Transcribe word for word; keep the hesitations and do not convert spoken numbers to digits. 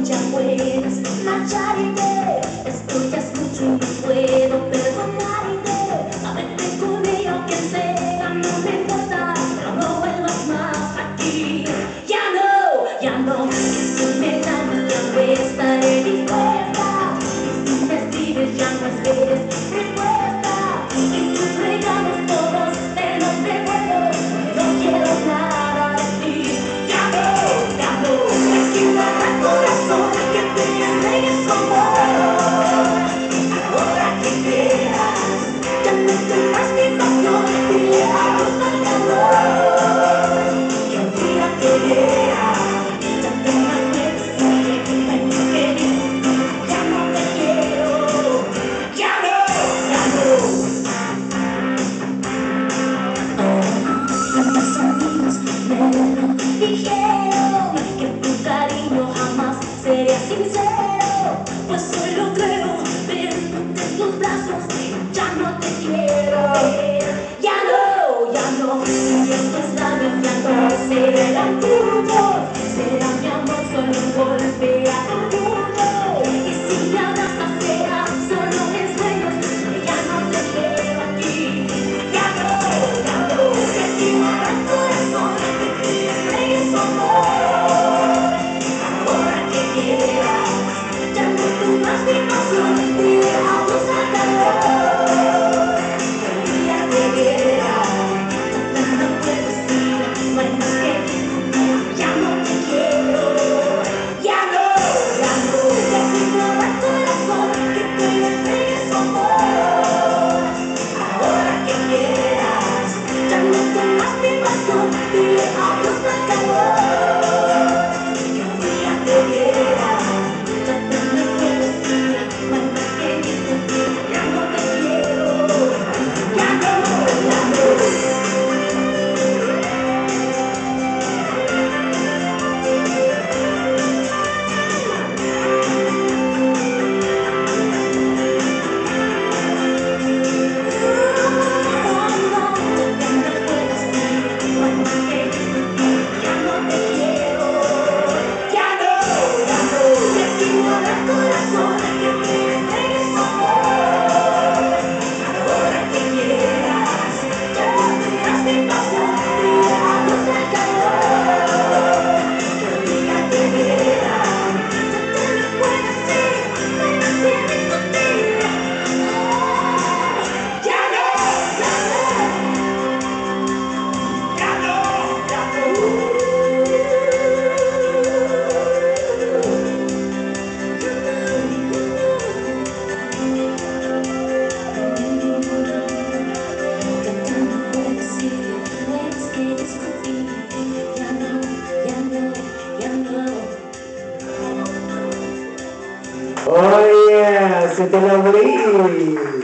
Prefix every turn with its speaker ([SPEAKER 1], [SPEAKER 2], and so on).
[SPEAKER 1] ya puedes marcharte. Estoy mucho y no puedo perdonarte. Sábete con ella que sea, no me importa, pero no vuelvas más aquí. Ya no, ya no, si me llamas ya no estaré dispuesta. Y si me escribes ya no esperes respuesta. Y tus regalos todos te los devuelvo, no quiero nada de ti. Ya no, ya no, lastimar el corazón que te entregues su amor. Ahora que quieras, ya no tendrás mi pasión, dile adiós al calor. Que un día te vea, ya tengas que decir, ven que ya no te quiero. Ya no, ya no. Oh, mis amigos me lo dijeron, que tu cariño jamás sería sincero. Pues hoy lo creo, viéndote en tus brazos, ya no te quiero. Ya no, ya no, y estos labios ya no serán tuyos. Será mi amor solo un golpe a tu orgullo. Y si me abrazas será solo en sueños, que ya no te quiero aquí. Ya no, ya no, lastimar el corazón que te entregues su amor. Ahora que quieras, ya no tendrás mi pasión, dile adiós al calor. Que un día te viera, ya no puedes ir, no hay más que discutir. Ya no te quiero. Ya no, ya no, lastimar el corazón que te entregues su amor. Ahora que quieras, ya no tendrás mi pasión, dile adiós al calor. Que un día te viera, ya te me puedes ir, no hay más que discutir. Ya no te quiero. Ya no, ya no.
[SPEAKER 2] Oh yeah, se te lo abrí.